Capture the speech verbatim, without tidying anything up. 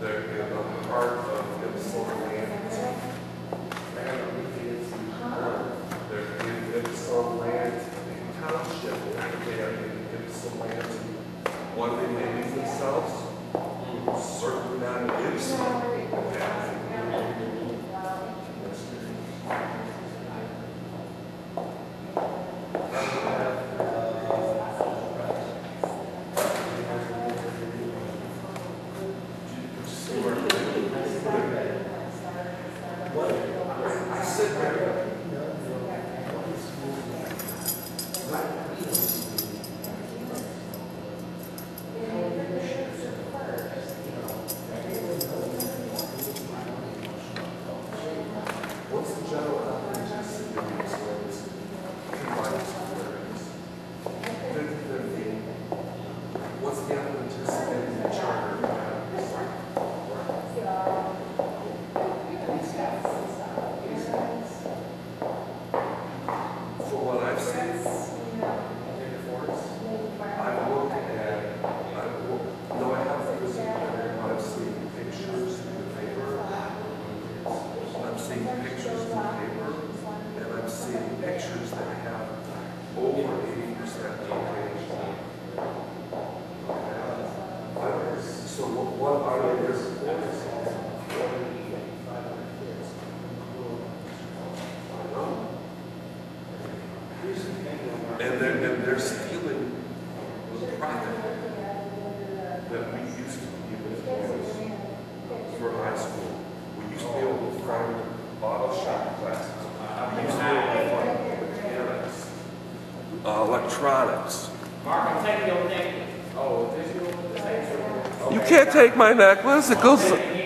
They're in the heart of Ypsilanti land. They're in Ypsilanti Township. They are in Ypsilanti. What are they naming themselves? Certainly not Ypsilanti. What's the general authorization of these words? What's the authorization in the charter? For what I've seen, I've looked at, I've looked, no, I haven't visited, but I've seen pictures in the paper. I'm seeing pictures in the paper, and I'm seeing pictures that have over eighty percent location. Okay. So what, what are the reports? I know. And they're, and they're stealing the profit that we used to give for high school. We used to be able to fund bottle shop classes. We used to be able to fund mechanics, uh, electronics. Mark, I'm taking your necklace. Oh, this is your necklace. You can't take my necklace. It goes.